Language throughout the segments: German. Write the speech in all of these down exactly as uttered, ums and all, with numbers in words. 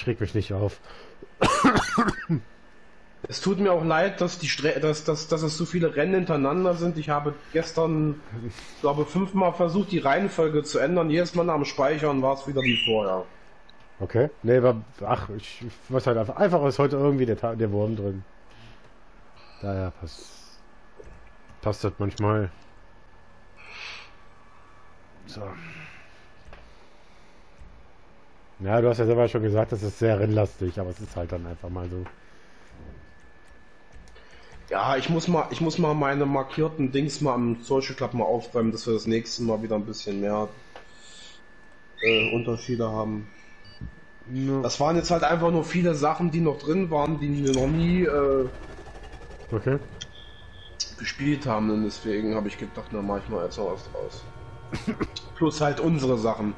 reg mich nicht auf. Es tut mir auch leid, dass die Stre dass, dass, dass es so viele Rennen hintereinander sind. Ich habe gestern, glaube fünfmal versucht, die Reihenfolge zu ändern. Jedes Mal nach dem Speichern war es wieder wie vorher. Okay. Nee, war, ach, ich, ich weiß halt einfach, einfach ist heute irgendwie der, der Wurm drin. Daher passt, passt das manchmal. So. Ja, du hast ja selber schon gesagt, das ist sehr rennlastig, aber es ist halt dann einfach mal so. Ja, ich muss mal, ich muss mal meine markierten Dings mal am Social Club mal aufräumen, dass wir das nächste Mal wieder ein bisschen mehr äh, Unterschiede haben. No. Das waren jetzt halt einfach nur viele Sachen, die noch drin waren, die wir noch nie äh, Okay. gespielt haben, und deswegen habe ich gedacht, na mach ich mal jetzt noch was draus. Plus halt unsere Sachen.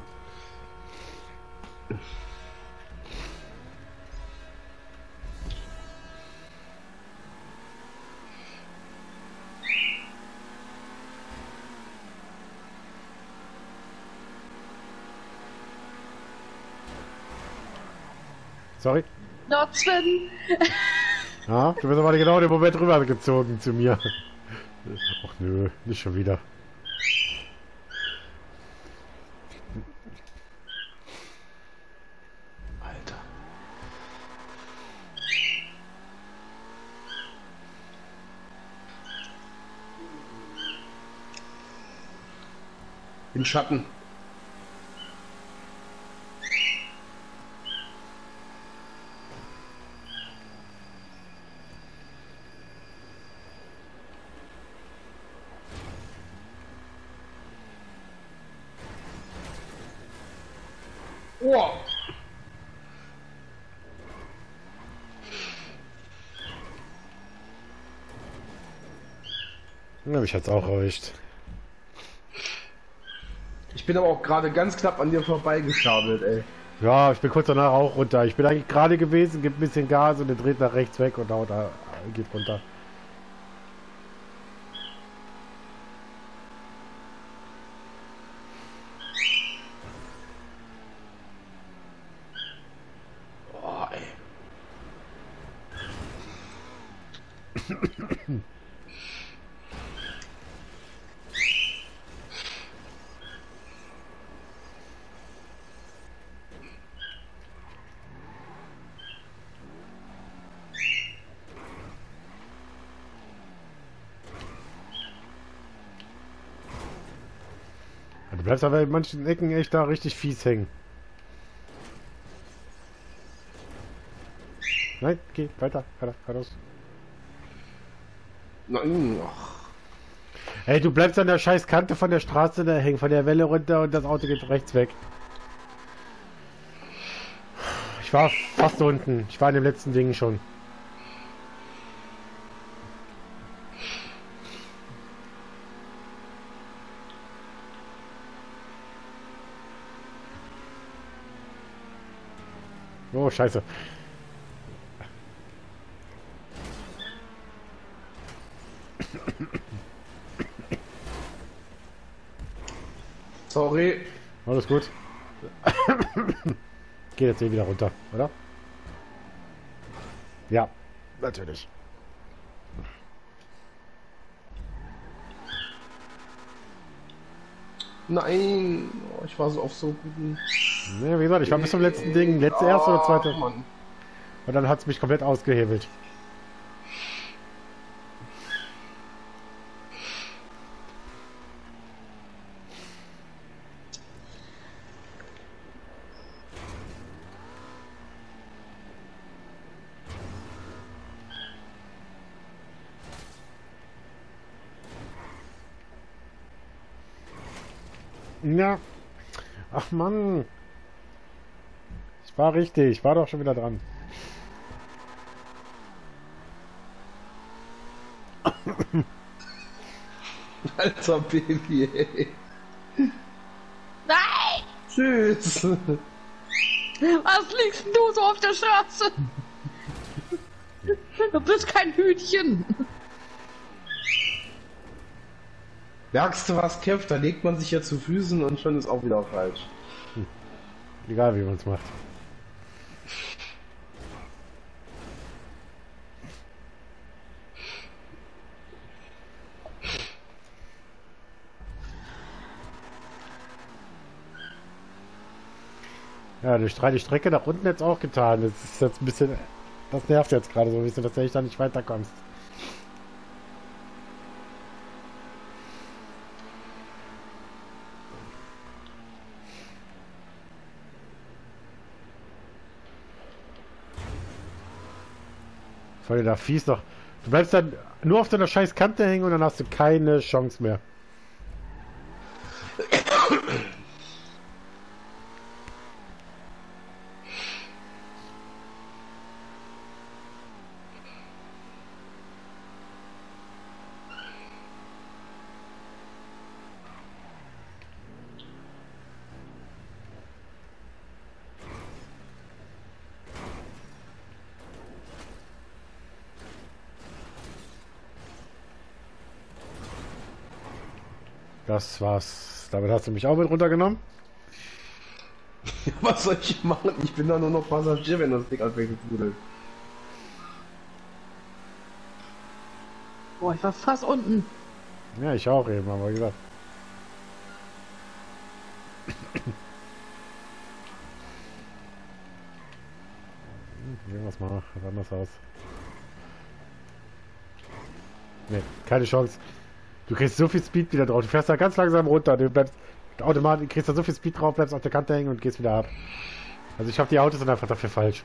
Sorry. Dort, Sven. Ja, du bist aber genau den Moment rübergezogen zu mir. Ach nö, nicht schon wieder. Alter. Im Schatten. Oh. Ja, mich hat's auch erwischt. Ich bin aber auch gerade ganz knapp an dir vorbeigeschabelt, ey. Ja, ich bin kurz danach auch runter. Ich bin eigentlich gerade gewesen, gibt ein bisschen Gas und der dreht nach rechts weg und haut da, geht runter. Oh, ey. Du bleibst aber in manchen Ecken echt da richtig fies hängen. Nein, geh weiter, weiter, geradeaus. Nein, ach. Ey, du bleibst an der scheiß Kante von der Straße da hängen, von der Welle runter und das Auto geht rechts weg. Ich war fast unten. Ich war in dem letzten Ding schon. Oh, scheiße. Sorry. Alles gut. Geht jetzt hier wieder runter, oder? Ja, natürlich. Nein. Oh, ich war so auf so guten... Ja, wie gesagt, ich war bis zum letzten Ding. Letzte, erste oder zweite. Mann. Und dann hat es mich komplett ausgehebelt. Ja. Ach Mann. Ich war richtig. Ich war doch schon wieder dran. Alter Baby, ey. Nein! Tschüss. Was liegst denn du so auf der Straße? Du bist kein Hütchen. Merkst du was, Kev? Da legt man sich ja zu Füßen und schon ist auch wieder falsch. Egal wie man es macht. Ja, die Stre- die Strecke nach unten jetzt auch getan. Das ist jetzt ein bisschen... Das nervt jetzt gerade so ein bisschen, dass du echt da nicht weiterkommst. Voll da fies noch. Du bleibst dann nur auf deiner scheiß Kante hängen und dann hast du keine Chance mehr. Das war's. Damit hast du mich auch mit runtergenommen. Was soll ich machen? Ich bin da nur noch Passagier, wenn das Ding anfängt zu trudeln. Boah, ich war fast unten. Ja, ich auch eben, aber wie gesagt. Hm, irgendwas mal anders aus. Ne, keine Chance. Du kriegst so viel Speed wieder drauf. Du fährst da ganz langsam runter. Du bleibst automatisch, kriegst da so viel Speed drauf, bleibst auf der Kante hängen und gehst wieder ab. Also ich habe die Autos sind einfach dafür falsch.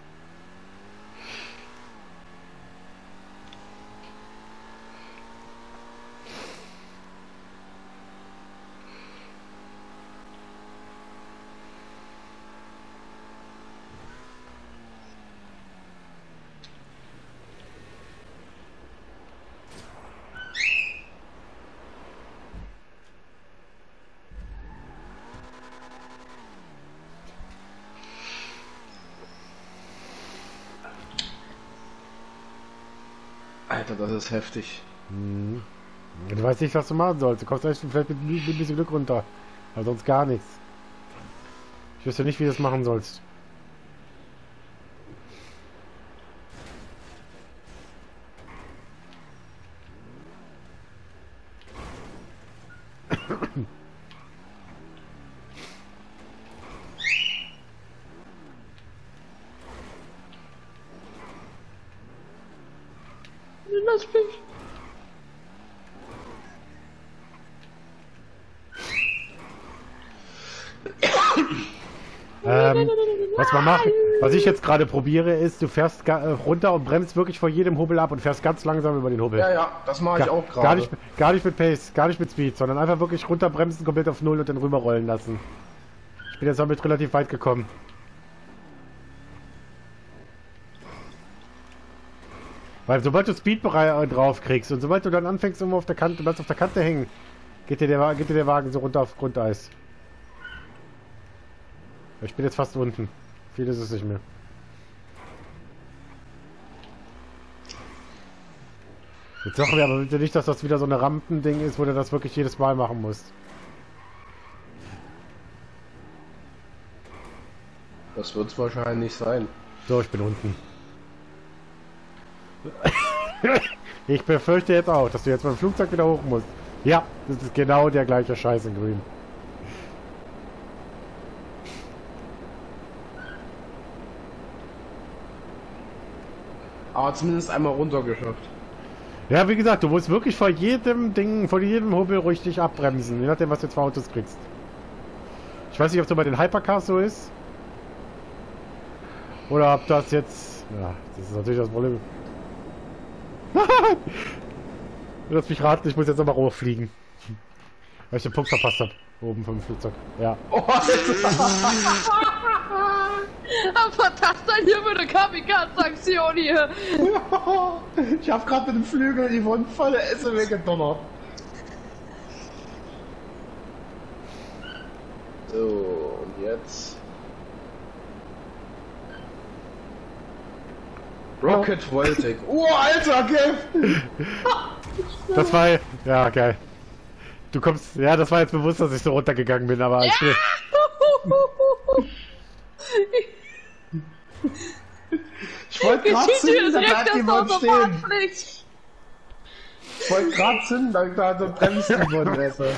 Alter, das ist heftig. Hm. Du weißt nicht, was du machen sollst. Du kommst echt vielleicht mit, mit ein bisschen Glück runter. Aber sonst gar nichts. Ich wüsste nicht, wie du das machen sollst. Lass mich. Ähm, was man macht, was ich jetzt gerade probiere, ist, du fährst ga, äh, runter und bremst wirklich vor jedem Hubbel ab und fährst ganz langsam über den Hubbel. Ja, ja, das mache ich Ga- auch gerade. Gar nicht, gar nicht mit Pace, gar nicht mit Speed, sondern einfach wirklich runterbremsen, komplett auf Null und dann rüberrollen lassen. Ich bin jetzt damit relativ weit gekommen. Weil sobald du Speed drauf kriegst und sobald du dann anfängst, irgendwo auf der Kante, du bleibst auf der Kante hängen, geht dir der, geht dir der Wagen so runter auf Grundeis. Ich bin jetzt fast unten. Viel ist es nicht mehr. Jetzt sagen wir aber bitte nicht, dass das wieder so eine Rampending ist, wo du das wirklich jedes Mal machen musst. Das wird es wahrscheinlich sein. So, ich bin unten. Ich befürchte jetzt auch, dass du jetzt beim Flugzeug wieder hoch musst. Ja, das ist genau der gleiche Scheiß in Grün. Aber zumindest einmal runtergeschafft. Ja, wie gesagt, du musst wirklich vor jedem Ding, vor jedem Hubbel ruhig dich abbremsen, je nachdem, was du jetzt für Autos kriegst. Ich weiß nicht, ob es bei den Hypercars so ist. Oder ob das jetzt... Ja, das ist natürlich das Problem. Lass mich raten, ich muss jetzt aber hochfliegen. Weil ich den Punkt verpasst habe. Oben vom Flugzeug. Ja. Oh, Aber das dann hier für eine Kamikaze-Aktion hier. ich hab gerade mit dem Flügel die wurden volle Esse weggedonnert. So, und jetzt... Rocket Voltic. Oh, Alter, Kev! Das war... Ja, geil. Du kommst... Ja, das war jetzt bewusst, dass ich so runtergegangen bin, aber... Ja. Ich wollte gerade zünden, da bleibt jemand stehen. Fahrpflicht. Ich wollte gerade zünden, da, da, da bremst die Wundresse.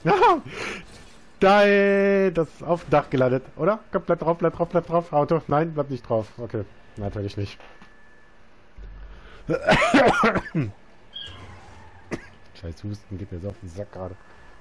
Nein, das ist auf dem Dach gelandet, oder? Komm, bleib drauf, bleib drauf, bleib drauf. Auto, nein, bleib nicht drauf. Okay, natürlich nicht. Scheiß Husten geht mir so auf den Sack gerade.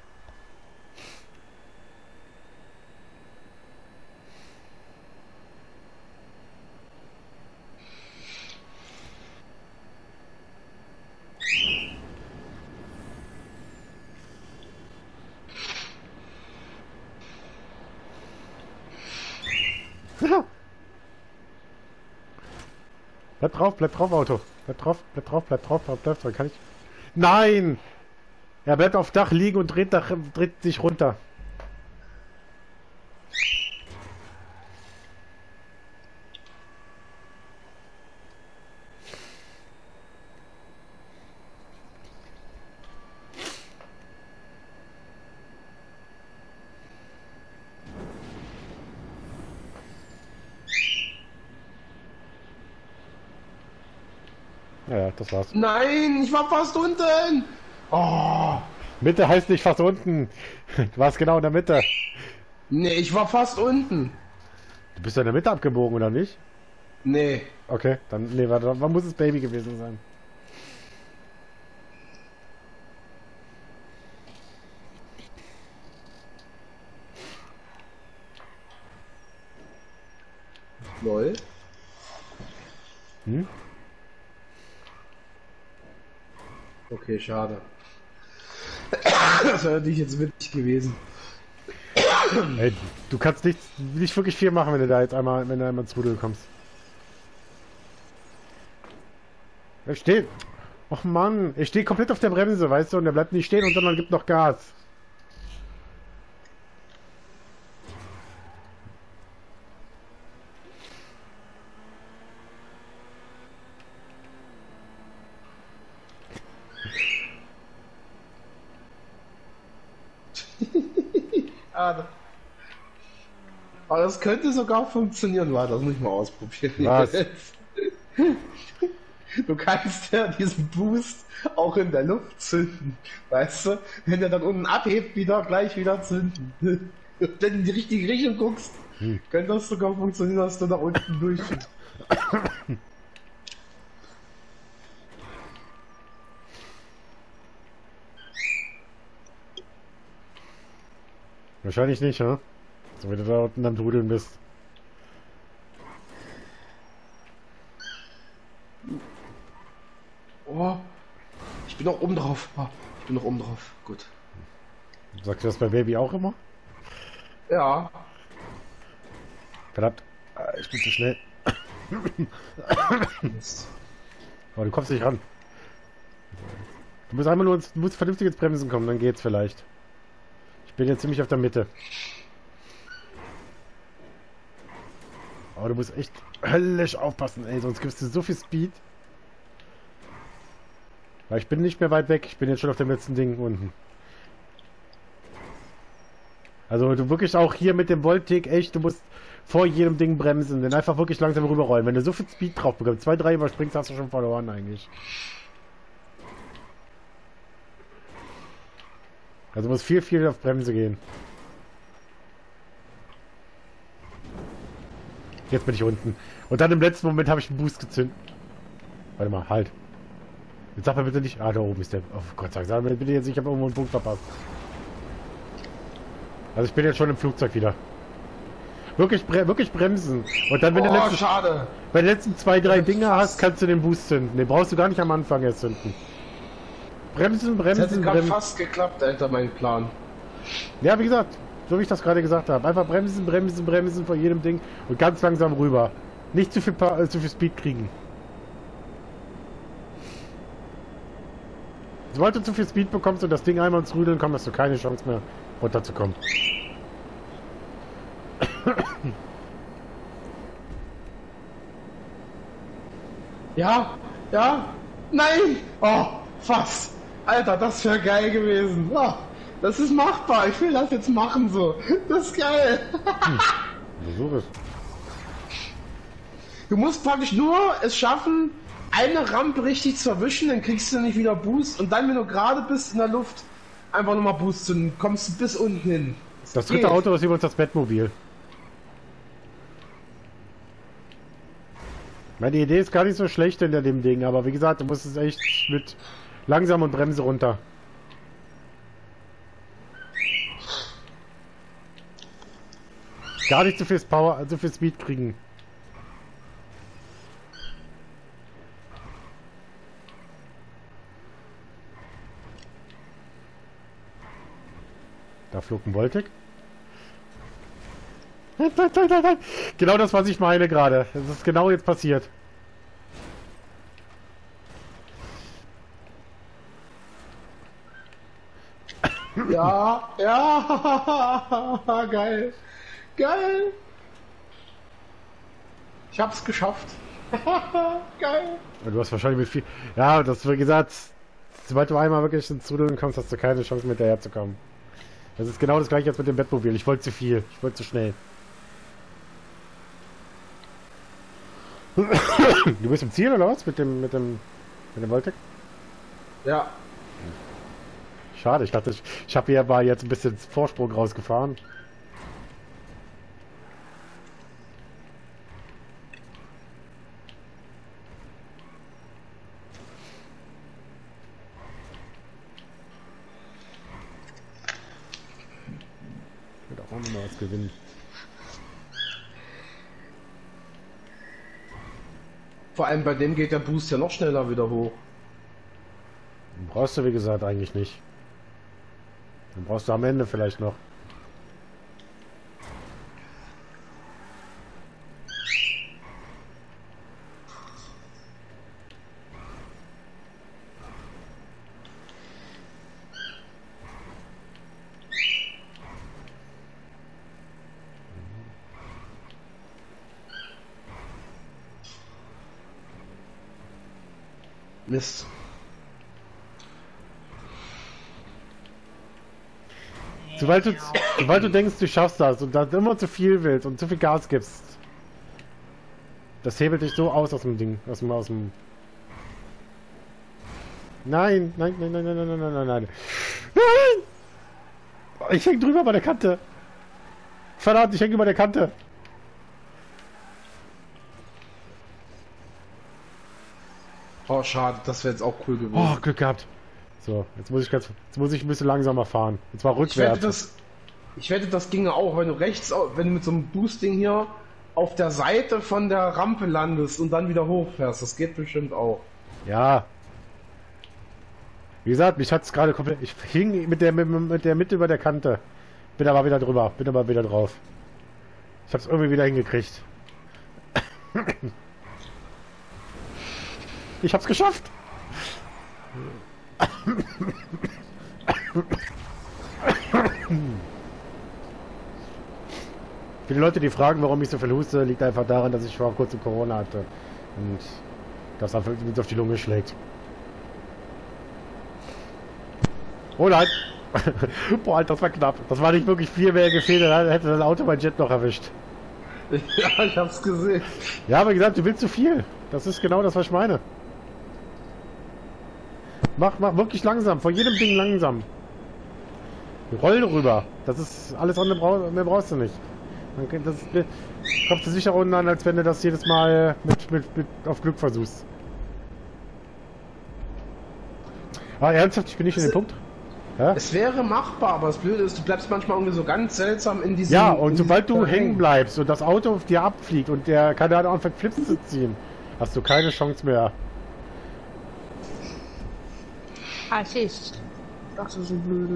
Bleib drauf, bleib drauf, Auto. Bleib drauf, bleib drauf, bleib drauf, bleib drauf, dann kann ich... Nein! Er bleibt auf Dach liegen und dreht, Dach, dreht sich runter. Ja, das war's. Nein, ich war fast unten. Oh. Mitte heißt nicht fast unten. Du warst genau in der Mitte. Nee, ich war fast unten. Du bist ja in der Mitte abgebogen, oder nicht? Nee. Okay, dann, nee, warte, wann muss es Baby gewesen sein? Lol. Hm? Okay, schade. Das wäre natürlich jetzt witzig gewesen. Ey, du kannst nicht, nicht wirklich viel machen, wenn du da jetzt einmal, wenn du einmal ins Rudel kommst. Er steht. Och Mann, er steht komplett auf der Bremse, weißt du, und er bleibt nicht stehen und sondern gibt noch Gas. Ah, aber das könnte sogar funktionieren. Warte, das muss ich mal ausprobieren. Was? Du kannst ja diesen Boost auch in der Luft zünden. Weißt du? Wenn der dann unten abhebt, wieder gleich wieder zünden. Wenn du in die richtige Richtung guckst, hm. könnte das sogar funktionieren, dass du nach unten durchfährst. Wahrscheinlich nicht, ja? So wie du da unten am Trudeln bist. Oh, ich bin noch oben drauf. Oh, ich bin noch oben drauf. Gut. Sagst du das bei Baby auch immer? Ja. Verdammt. Ich bin zu schnell. Aber du kommst nicht ran. Du musst einmal nur ins, du musst vernünftig ins Bremsen kommen, dann geht's vielleicht. Ich bin jetzt ziemlich auf der Mitte. Aber du musst echt höllisch aufpassen, ey, sonst gibst du so viel Speed. Weil ich bin nicht mehr weit weg, ich bin jetzt schon auf dem letzten Ding unten. Also du wirklich auch hier mit dem Voltig, echt, du musst vor jedem Ding bremsen, denn einfach wirklich langsam rüberrollen. Wenn du so viel Speed drauf bekommst, zwei, drei überspringst, hast du schon verloren eigentlich. Also muss viel, viel auf Bremse gehen. Jetzt bin ich unten. Und dann im letzten Moment habe ich einen Boost gezündet. Warte mal, halt. Jetzt sag mir bitte nicht... Ah, da oben ist der... Oh Gott sei Dank, sag mir bitte jetzt, ich habe irgendwo einen Punkt verpasst. Also ich bin jetzt schon im Flugzeug wieder. Wirklich, bre wirklich bremsen. Und dann, wenn, oh, du letzten, schade. wenn du letzten zwei, drei Dinge hast, kannst du den Boost zünden. Den brauchst du gar nicht am Anfang erst zünden. Bremsen, bremsen, das hätte gerade bremsen. fast geklappt, Alter, mein Plan. Ja, wie gesagt, so wie ich das gerade gesagt habe. Einfach bremsen, bremsen, bremsen vor jedem Ding und ganz langsam rüber. Nicht zu viel, äh, zu viel Speed kriegen. Sobald du zu viel Speed bekommst und das Ding einmal ins Rüdeln kommt, hast du keine Chance mehr runterzukommen. Ja, ja, nein! Oh, fast! Alter, das wäre geil gewesen. Oh, das ist machbar, ich will das jetzt machen so. Das ist geil. Hm. Versuch es. Du musst praktisch nur es schaffen, eine Rampe richtig zu erwischen, dann kriegst du nicht wieder Boost und dann, wenn du gerade bist in der Luft, Einfach nochmal Boost zünden, kommst du bis unten hin. Das dritte geht. Auto ist übrigens das Bettmobil. Meine Idee ist gar nicht so schlecht hinter dem Ding, aber wie gesagt, du musst es echt mit langsam und Bremse runter. Gar nicht so viel Power, so viel Speed kriegen. Da flog ein Voltic. Nein, nein, nein, nein, nein. Genau das, was ich meine gerade. Das ist genau jetzt passiert. Ja, ja, geil. Geil. Ich hab's geschafft. Geil. Du hast wahrscheinlich mit viel... Ja, das wie gesagt, sobald du einmal wirklich ins Trudeln kommst, hast du keine Chance, mit daher zu kommen. Das ist genau das gleiche als mit dem Bettmobil. Ich wollte zu viel. Ich wollte zu schnell. Du bist im Ziel oder was? Mit dem, mit dem, mit dem Voltic? Ja. Schade, ich dachte, ich, ich habe hier mal jetzt ein bisschen Vorsprung rausgefahren. Ich will auch nochmal was gewinnen. Vor allem bei dem geht der Boost ja noch schneller wieder hoch. Brauchst du, wie gesagt, eigentlich nicht. Dann brauchst du am Ende vielleicht noch. Mist. Sobald du, sobald du denkst, du schaffst das und dann immer zu viel willst und zu viel Gas gibst, das hebelt dich so aus aus dem Ding, aus dem, aus dem... Nein, nein, nein, nein, nein, nein, nein, nein, nein, nein. Nein! Ich häng drüber bei der Kante. Verdammt, ich häng über der Kante. Oh, schade, das wäre jetzt auch cool gewesen. Oh, Glück gehabt. So, jetzt muss ich ganz, jetzt muss ich ein bisschen langsamer fahren. Und zwar Ich wette, rückwärts. das, ich wette, das ginge auch, wenn du rechts, au- wenn du mit so einem Boosting hier auf der Seite von der Rampe landest und dann wieder hochfährst. Das geht bestimmt auch. Ja. Wie gesagt, mich hat's gerade komplett. Ich hing mit der mit, mit der Mitte über der Kante. Bin aber wieder drüber. Bin aber wieder drauf. Ich hab's irgendwie wieder hingekriegt. Ich hab's geschafft. Für die Leute, die fragen, warum ich so viel huste, liegt einfach daran, dass ich vor kurzem Corona hatte und das einfach mit auf die Lunge schlägt. Oh nein! Boah, Alter, das war knapp. Das war nicht wirklich viel mehr gefehlt, dann hätte das Auto mein Jet noch erwischt. Ja, ich hab's gesehen. Ja, aber gesagt, du willst zu viel. Das ist genau das, was ich meine. Mach, mach wirklich langsam, vor jedem Ding langsam. Roll rüber. Das ist alles andere, brauch, mehr brauchst du nicht. Dann kann- das kommt sicher unten an, als wenn du das jedes Mal mit, mit, mit auf Glück versuchst. Ah, ernsthaft, ich bin nicht in den Punkt. Ja, Es wäre machbar, aber das Blöde ist, du bleibst manchmal irgendwie so ganz seltsam in diesem... ja und in sobald diesem du Terrain. hängen bleibst und das Auto auf dir abfliegt und der Kanal anfängt Flips zu ziehen, hast du keine Chance mehr. Assist. Das ist so blöde.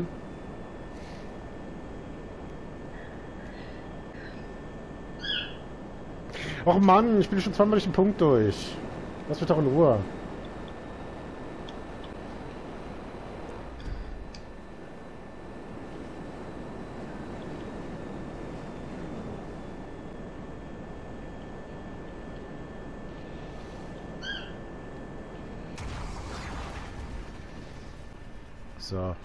Och Mann, ich bin schon zweimal durch den Punkt durch. Lass mich doch in Ruhe. So.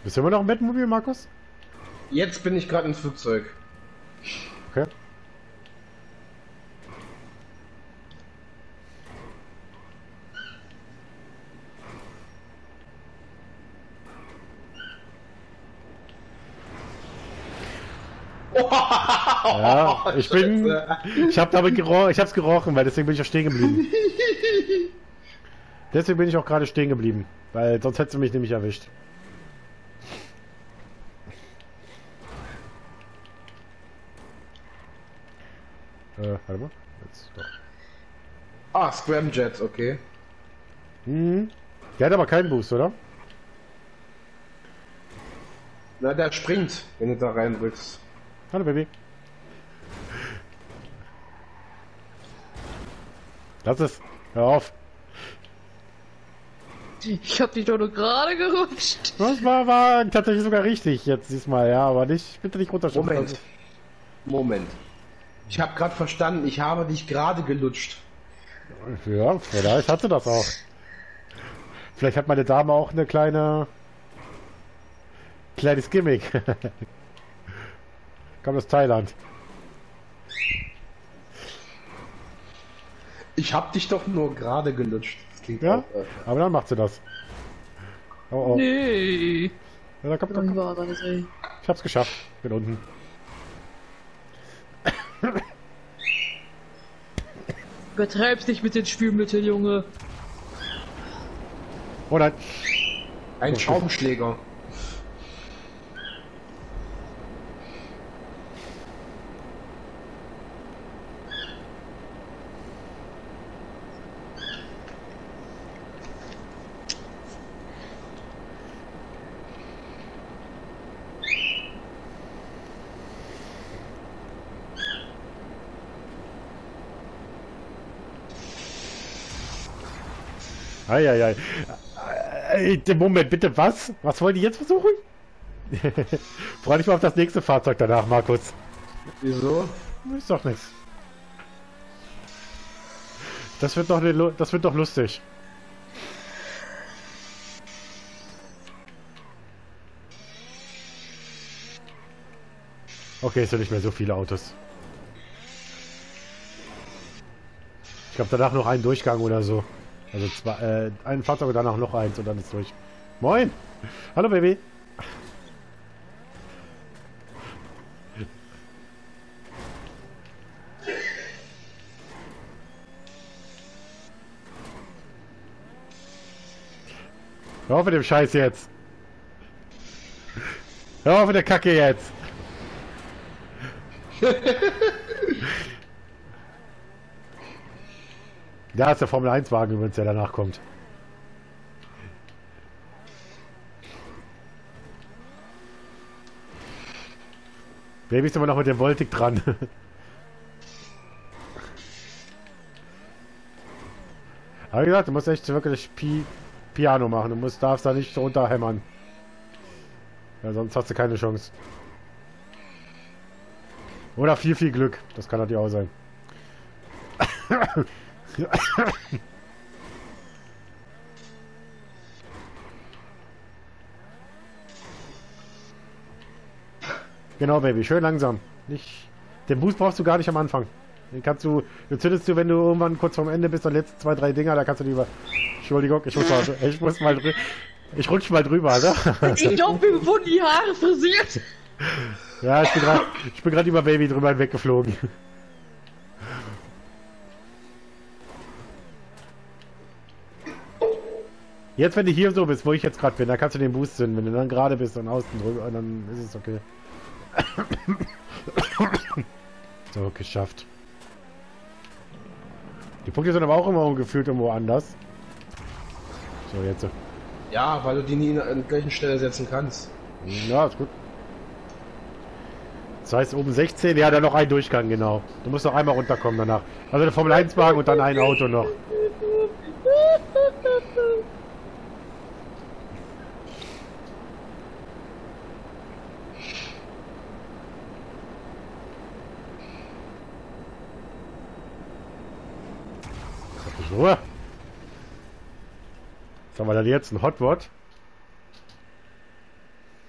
Bist du immer noch im Bettmobil, Markus? Jetzt bin ich gerade im Flugzeug. Okay. Ja, ich bin. Ich habe damit gerochen, ich hab's gerochen, weil deswegen bin ich auch stehen geblieben. Deswegen bin ich auch gerade stehen geblieben, weil sonst hättest du mich nämlich erwischt. Äh, warte mal. Jetzt doch. Ah, Scramjet, okay. Hm. Der hat aber keinen Boost, oder? Na, der springt, wenn du da reindrückst. Hallo, Baby. Lass es. Hör auf. Ich hab dich doch nur gerade gerutscht. Das war, war tatsächlich sogar richtig jetzt diesmal, ja, aber nicht, bitte nicht runterschubsen. Moment. Moment. Ich habe gerade verstanden, ich habe dich gerade gelutscht. Ja, vielleicht hat sie das auch. Vielleicht hat meine Dame auch eine kleine... kleines Gimmick. Kommt aus Thailand. Ich habe dich doch nur gerade gelutscht. Das klingt Ja, auch, äh, aber dann macht sie das. Oh oh. Nee. Ja, da kommt, komm, Dann komm. war das, ey. Ich hab's geschafft. Bin unten. Übertreib's nicht mit den Spülmitteln, Junge. Oh nein. ein Schraubenschläger. Eieiei. Äh, Moment, bitte, was? Was wollen die jetzt versuchen? Freu dich mal auf das nächste Fahrzeug danach, Markus. Wieso? Ist doch nichts. Das wird doch, ne, das wird doch lustig. Okay, es sind nicht mehr so viele Autos. Ich glaube danach noch einen Durchgang oder so. Also zwei, äh, ein Fahrzeug und danach noch eins und dann ist durch. Moin! Hallo Baby! Hör auf mit dem Scheiß jetzt! Hör auf mit der Kacke jetzt! Da ist der Formel eins Wagen übrigens, der danach kommt. Baby ist immer noch mit dem Voltic dran. Aber wie gesagt, du musst echt wirklich Pi Piano machen. Du musst, darfst da nicht runterhämmern. Ja, sonst hast du keine Chance. Oder viel, viel Glück. Das kann natürlich auch sein. Genau, Baby, schön langsam. Nicht, den Boost brauchst du gar nicht am Anfang. Den kannst du, den zündest du, wenn du irgendwann kurz vorm Ende bist, und letzten zwei, drei Dinger, da kannst du lieber. Entschuldigung, ich muss mal, ich muss mal drüber. Ich rutsch mal drüber, ne? Ich glaub, mir wurden die Haare frisiert. Ja, ich bin gerade, ich bin gerade über Baby drüber weggeflogen. Jetzt, wenn du hier so bist, wo ich jetzt gerade bin, da kannst du den Boost zünden. Wenn du dann gerade bist und außen drüber, dann ist es okay. So, geschafft. Die Punkte sind aber auch immer gefühlt irgendwo anders. So, jetzt. Ja, weil du die nie an der gleichen Stelle setzen kannst. Ja, ist gut. Das heißt, oben sechzehn, ja, dann noch ein Durchgang, genau. Du musst noch einmal runterkommen danach. Also der Formel eins Wagen und dann ein Auto noch. So. Was haben wir denn jetzt? Ein Hotword?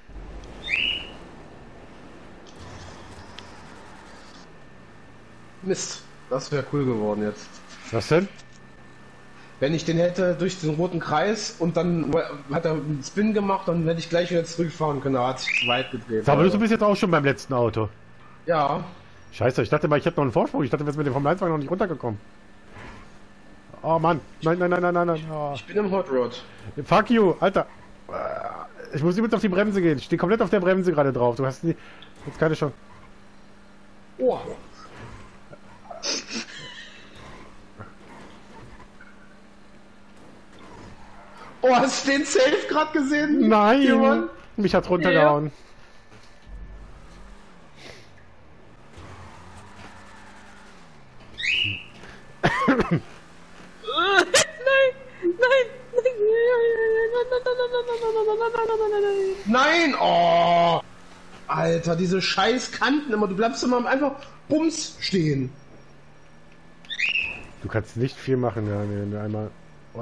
Mist, das wäre cool geworden jetzt. Was denn? Wenn ich den hätte durch den roten Kreis und dann hat er einen Spin gemacht, dann hätte ich gleich wieder zurückfahren können. Er hat sich zu weit gedreht. Aber du bist jetzt auch schon beim letzten Auto. Ja. Scheiße, ich dachte mal, ich hätte noch einen Vorsprung. Ich dachte, wir wären mit dem Formel eins Wagen noch nicht runtergekommen. Oh Mann. Nein, nein, nein, nein, nein, nein. Oh. Ich bin im Hot Rod. Fuck you, Alter. Ich muss übrigens auf die Bremse gehen. Ich stehe komplett auf der Bremse gerade drauf. Du hast nie, jetzt keine Chance. Oh. Oh, hast du den Safe gerade gesehen? Nein! Jemand? Mich hat's runtergehauen. Nein! Oh! Alter, diese scheiß Kanten immer. Du bleibst immer einfach bums stehen. Du kannst nicht viel machen, ja, wenn du einmal... Oh,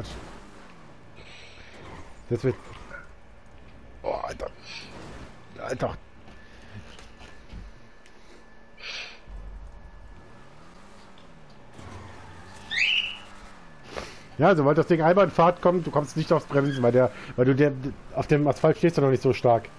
das wird... Oh, Alter. Alter. Ja, sobald das Ding einmal in Fahrt kommt, du kommst nicht aufs Bremsen, weil der, weil du der, auf dem Asphalt stehst du noch nicht so stark.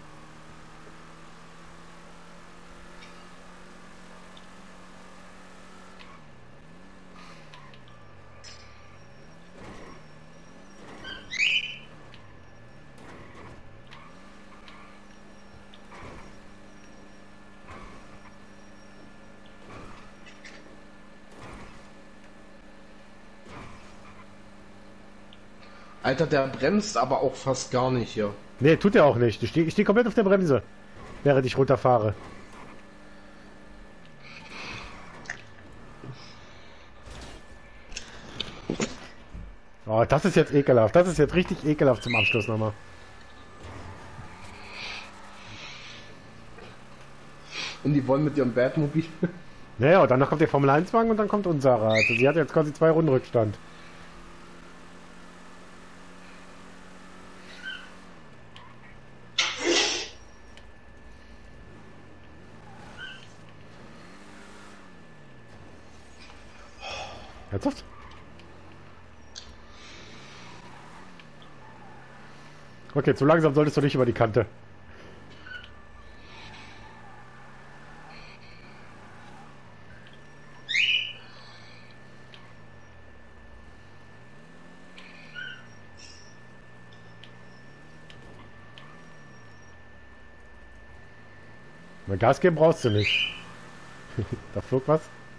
Alter, der bremst aber auch fast gar nicht hier. Nee, tut er auch nicht. Ich stehe steh komplett auf der Bremse, während ich runterfahre. Oh, das ist jetzt ekelhaft. Das ist jetzt richtig ekelhaft zum Abschluss nochmal. Und die wollen mit ihrem Batmobil. Naja, und danach kommt der Formel eins Wagen und dann kommt unserer. Also sie hat jetzt quasi zwei Runden Rückstand. Ernsthaft? Okay, zu langsam solltest du nicht über die Kante. Mal Gas geben brauchst du nicht. Da flog was.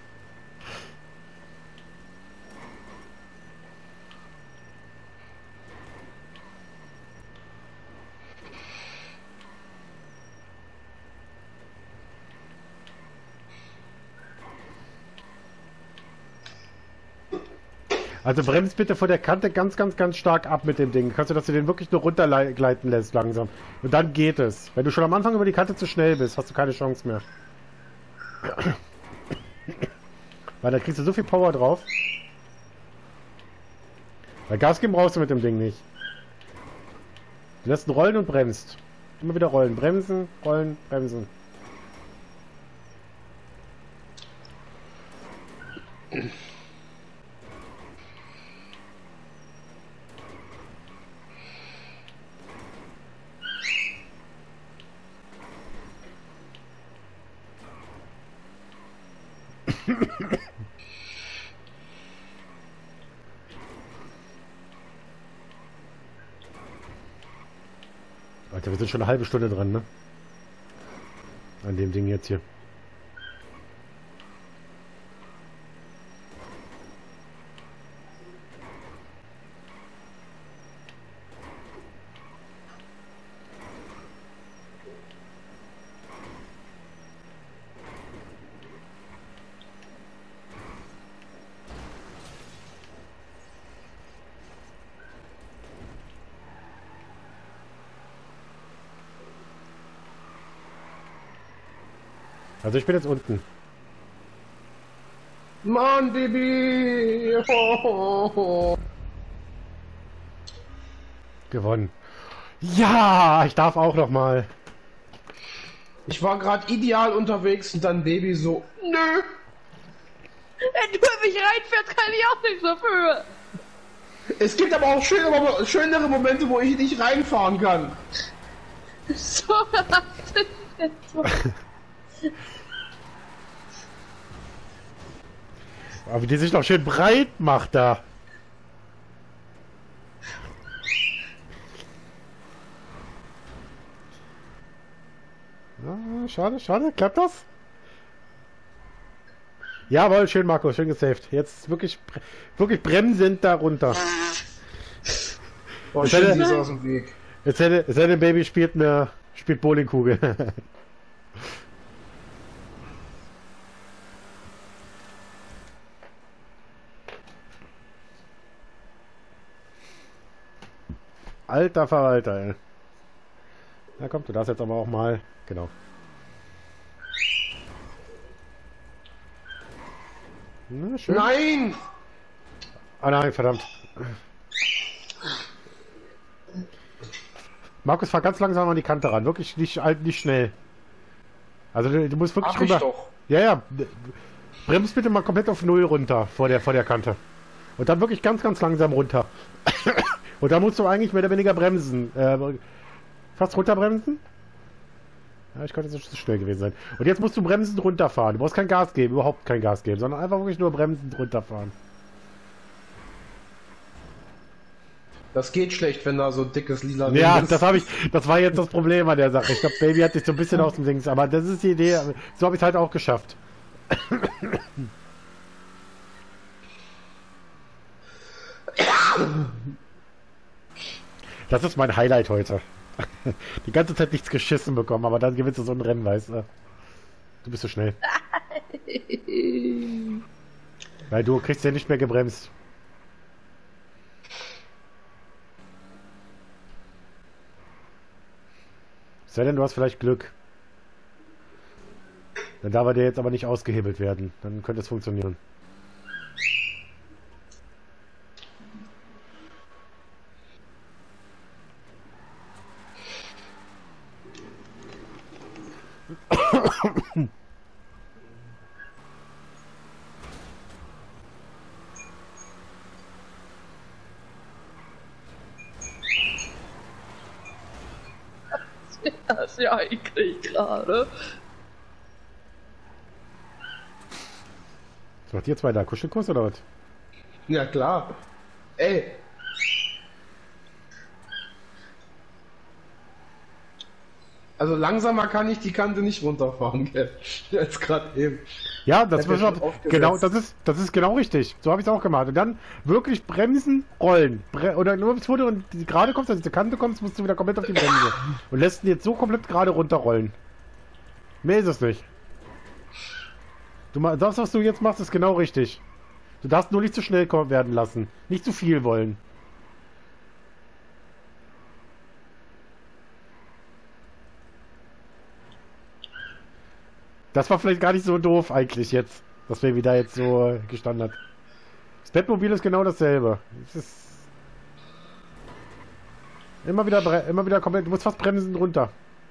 Also bremst bitte vor der Kante ganz, ganz, ganz stark ab mit dem Ding. Kannst du, dass du den wirklich nur runtergleiten lässt langsam. Und dann geht es. Wenn du schon am Anfang über die Kante zu schnell bist, hast du keine Chance mehr. Weil dann kriegst du so viel Power drauf. Weil Gas geben brauchst du mit dem Ding nicht. Du lässt ihn rollen und bremst. Immer wieder rollen. Bremsen, rollen, bremsen. Alter, wir sind schon eine halbe Stunde dran, ne? An dem Ding jetzt hier. Also ich bin jetzt unten. Mann, Baby! Ho, ho, ho. Gewonnen. Ja, ich darf auch noch mal. Ich war gerade ideal unterwegs und dann Baby so, nö. Wenn du mich reinfährst, kann ich auch nichts dafür. Es gibt aber auch schönere, schönere Momente, wo ich nicht reinfahren kann. So, was ist jetzt so? Aber wie die sich doch schön breit macht da. Ja, schade, schade. Klappt das? Jawohl, schön, Marco, schön gesaved. Jetzt wirklich, wirklich bremsend da runter. Oh, Jetzt schön, hätte- sie ist aus dem Weg. Jetzt hätte, jetzt hätte Baby spielt mir, spielt Bowlingkugel. Alter Verwalter, ey. Na komm, du darfst jetzt aber auch mal, genau. Na, schön. Nein! Ah nein, verdammt. Markus, fahr ganz langsam an die Kante ran. Wirklich nicht, alt, nicht schnell. Also du, du musst wirklich Hab ich rüber. doch. Ja, ja. Bremst bitte mal komplett auf Null runter vor der, vor der Kante. Und dann wirklich ganz, ganz langsam runter. Und da musst du eigentlich mehr oder weniger bremsen. Äh, fast runterbremsen? Ja, ich könnte jetzt zu schnell gewesen sein. Und jetzt musst du bremsend runterfahren. Du brauchst kein Gas geben, überhaupt kein Gas geben, sondern einfach wirklich nur bremsend runterfahren. Das geht schlecht, wenn da so ein dickes lila Ja, Ding ist. das habe ich, das war jetzt das Problem an der Sache. Ich glaube, Baby hat sich so ein bisschen aus dem Dings, aber das ist die Idee. So habe ich es halt auch geschafft. Das ist mein Highlight heute. Die ganze Zeit nichts geschissen bekommen, aber dann gewinnst du so ein Rennen, weißt du. Du bist so schnell. Weil du kriegst ja nicht mehr gebremst. Sei denn, du hast vielleicht Glück. Dann darf er dir jetzt aber nicht ausgehebelt werden. Dann könnte es funktionieren. Das ist ja eigentlich gerade. Was macht ihr zwei da? Kuschelkurs oder was? Ja, klar. Ey. Also langsamer kann ich die Kante nicht runterfahren, gell? Jetzt gerade eben. Ja, das, Ich hab ist ja auch- schon aufgesetzt. genau, das ist, das ist genau richtig. So habe ich es auch gemacht. Und dann wirklich bremsen, rollen. Bre oder nur bis du und die gerade kommst, also die Kante kommst, musst du wieder komplett auf die Bremse. Und lässt ihn jetzt so komplett gerade runterrollen. Mehr ist es nicht. Du, ma- das, was du jetzt machst, ist genau richtig. Du darfst nur nicht zu schnell kommen werden lassen. Nicht zu viel wollen. Das war vielleicht gar nicht so doof eigentlich jetzt, dass Baby da jetzt so äh, gestanden hat. Das Batmobil ist genau dasselbe. Es ist immer wieder, bre- immer wieder komplett. Du musst fast bremsen runter.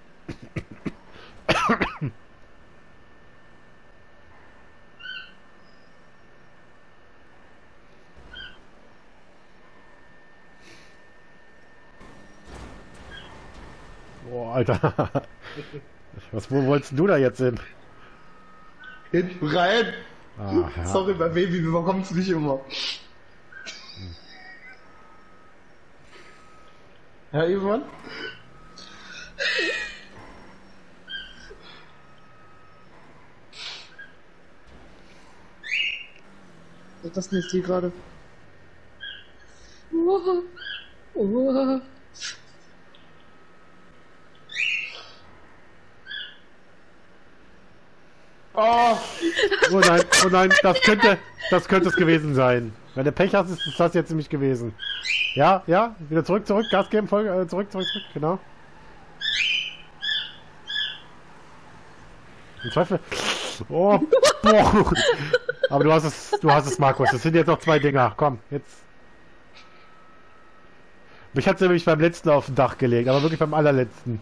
Boah, Alter. Was, wo wolltest du da jetzt hin? Hinten rein. Ah, ja. Sorry, bei Baby bekommst du nicht immer. Herr Ivan? Was ist das denn jetzt hier gerade? Oh. Oh. Oh! Oh nein, oh nein, das könnte, das könnte es gewesen sein. Wenn du Pech hast, ist es das jetzt nämlich gewesen. Ja, ja, wieder zurück, zurück, Gas geben, voll, äh, zurück, zurück, zurück, genau. Im Zweifel. Oh, boah. Aber du hast es, du hast es, Markus. Es sind jetzt noch zwei Dinger. Komm, jetzt. Mich hat es nämlich beim letzten auf dem Dach gelegt, aber wirklich beim allerletzten.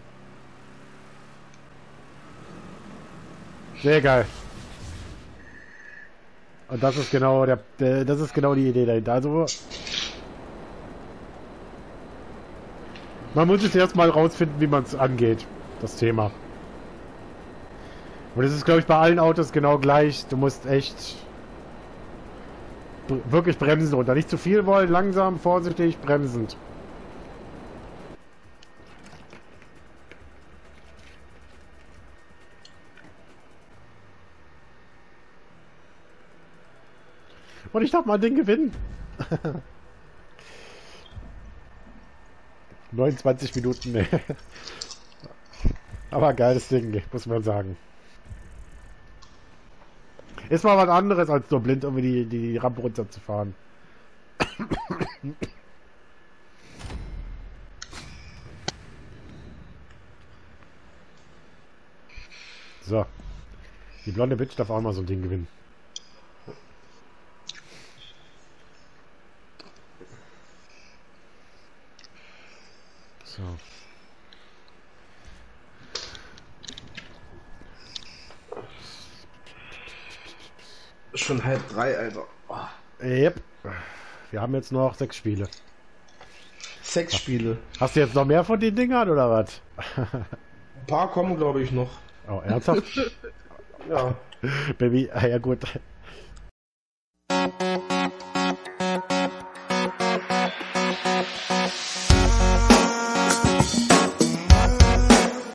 Sehr geil. Und das ist genau der, der das ist genau die Idee dahinter. Also man muss jetzt erstmal rausfinden, wie man es angeht, das Thema. Und es ist, glaube ich, bei allen Autos genau gleich. Du musst echt wirklich bremsen runter. Nicht zu viel wollen, langsam, vorsichtig, bremsend. Und ich darf mal den gewinnen. neunundzwanzig Minuten, ne. Aber geiles Ding, muss man sagen. Ist mal was anderes, als nur blind irgendwie die, die Rampe runterzufahren. So. Die blonde Bitch darf auch mal so ein Ding gewinnen. So. Schon halb drei, Alter. Oh. Yep. Wir haben jetzt noch sechs Spiele. Sechs Spiele. Hast du jetzt noch mehr von den Dingern oder was? Ein paar kommen, glaube ich, noch. Oh, ernsthaft? Ja. Baby, ah, ja gut.